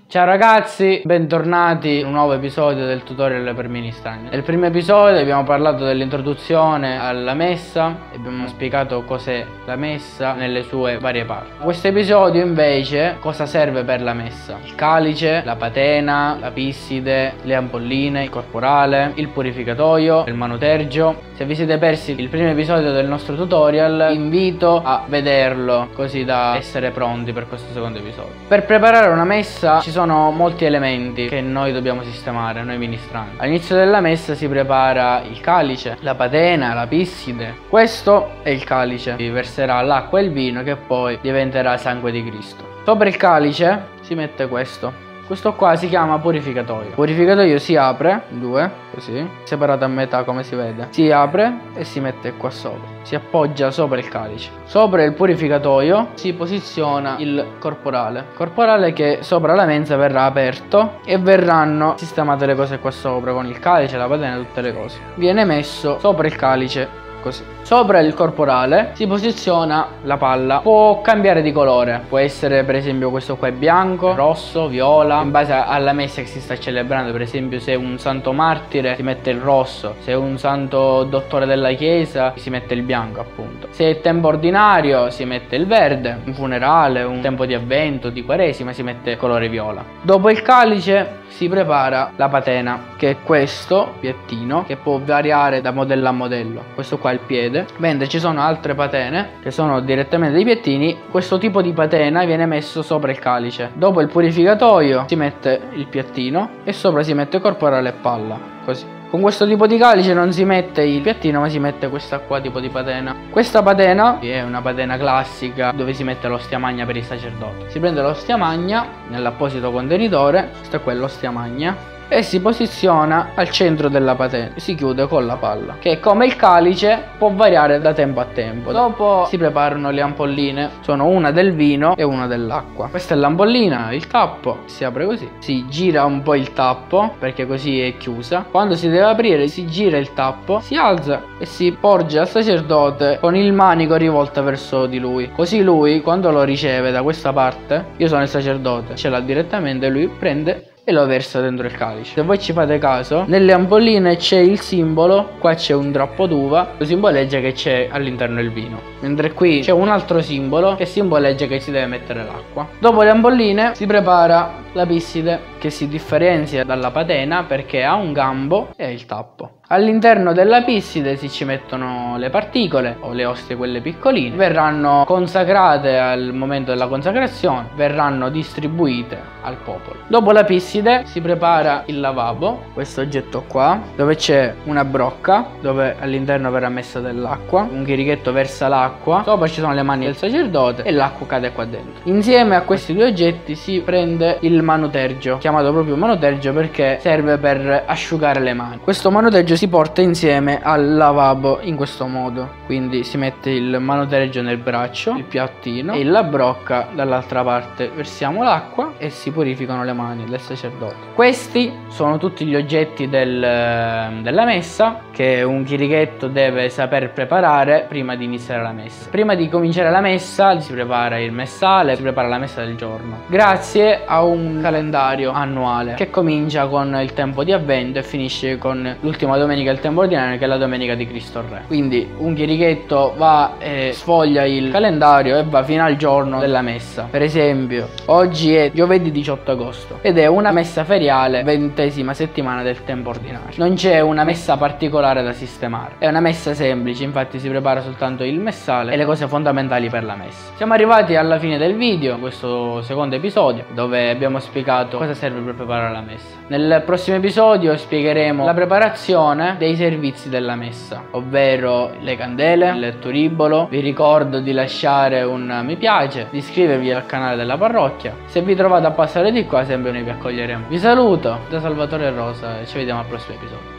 Ciao ragazzi, bentornati in un nuovo episodio del tutorial per ministrante. Nel primo episodio abbiamo parlato dell'introduzione alla messa e abbiamo spiegato cos'è la messa nelle sue varie parti. Questo episodio invece cosa serve per la messa: il calice, la patena, la pisside, le ampolline, il corporale, il purificatoio, il manotergio. Se vi siete persi il primo episodio del nostro tutorial, invito a vederlo così da essere pronti per questo secondo episodio. Per preparare una messa ci sono molti elementi che noi dobbiamo sistemare, noi ministranti. All'inizio della messa si prepara il calice, la patena, la pisside. Questo è il calice, si verserà l'acqua e il vino che poi diventerà sangue di Cristo. Sopra il calice si mette questo. Questo qua si chiama purificatoio. Il purificatoio si apre, due, così, separato a metà come si vede. Si apre e si mette qua sopra. Si appoggia sopra il calice. Sopra il purificatoio si posiziona il corporale. Corporale che sopra la mensa verrà aperto e verranno sistemate le cose qua sopra con il calice, la patena e tutte le cose. Viene messo sopra il calice. Così. Sopra il corporale si posiziona la palla. Può cambiare di colore, può essere per esempio questo qua è bianco, rosso, viola, in base alla messa che si sta celebrando. Per esempio se è un santo martire si mette il rosso, se è un santo dottore della chiesa si mette il bianco appunto. Se è tempo ordinario si mette il verde, un funerale, un tempo di avvento, di quaresima si mette il colore viola. Dopo il calice si prepara la patena, che è questo piattino che può variare da modello a modello. Questo qua è il piede, mentre ci sono altre patene che sono direttamente dei piattini. Questo tipo di patena viene messo sopra il calice. Dopo il purificatoio si mette il piattino e sopra si mette corporale e palla, così. Con questo tipo di calice non si mette il piattino, ma si mette questa qua tipo di patena. Questa patena è una patena classica dove si mette l'ostia magna per i sacerdoti. Si prende l'ostia magna nell'apposito contenitore, questo è quello ostia magna, e si posiziona al centro della patena. Si chiude con la palla, che come il calice può variare da tempo a tempo. Dopo si preparano le ampolline, sono una del vino e una dell'acqua. Questa è l'ampollina, il tappo, si apre così, si gira un po' il tappo perché così è chiusa. Quando si deve aprire si gira il tappo, si alza e si porge al sacerdote con il manico rivolto verso di lui. Così lui, quando lo riceve da questa parte, io sono il sacerdote, ce l'ha direttamente, lui prende e lo versa dentro il calice. Se voi ci fate caso, nelle ampolline c'è il simbolo, qua c'è un drappo d'uva, lo simboleggia che c'è all'interno il vino, mentre qui c'è un altro simbolo che simboleggia che si deve mettere l'acqua. Dopo le ampolline si prepara la pisside, che si differenzia dalla patena perché ha un gambo e il tappo. All'interno della pisside si ci mettono le particole o le ostie, quelle piccoline, verranno consacrate al momento della consacrazione, verranno distribuite al popolo. Dopo la pisside si prepara il lavabo, questo oggetto qua, dove c'è una brocca dove all'interno verrà messa dell'acqua, un chirichetto versa l'acqua, sopra ci sono le mani del sacerdote e l'acqua cade qua dentro. Insieme a questi due oggetti si prende il manotergio, chiamato proprio manotergio perché serve per asciugare le mani. Questo manotergio si porta insieme al lavabo in questo modo, quindi si mette il manotergio nel braccio, il piattino e la brocca dall'altra parte, versiamo l'acqua e si purificano le mani del sacerdote. Questi sono tutti gli oggetti della messa che un chirichetto deve saper preparare prima di iniziare la messa. Prima di cominciare la messa si prepara il messale, si prepara la messa del giorno, grazie a un calendario annuale che comincia con il tempo di avvento e finisce con l'ultima domenica del tempo ordinario, che è la domenica di Cristo Re. Quindi un chirichetto va e sfoglia il calendario e va fino al giorno della messa. Per esempio oggi è giovedì 18 agosto ed è una messa feriale, 20ª settimana del tempo ordinario. Non c'è una messa particolare da sistemare, è una messa semplice, infatti si prepara soltanto il messale e le cose fondamentali per la messa. Siamo arrivati alla fine del video, questo secondo episodio, dove abbiamo spiegato cosa serve per preparare la messa. Nel prossimo episodio spiegheremo la preparazione dei servizi della messa, ovvero le candele, il turibolo. Vi ricordo di lasciare un mi piace, di iscrivervi al canale della parrocchia. Se vi trovate a passare di qua, sempre noi vi accoglieremo. Vi saluto da Salvatore Rosa e ci vediamo al prossimo episodio.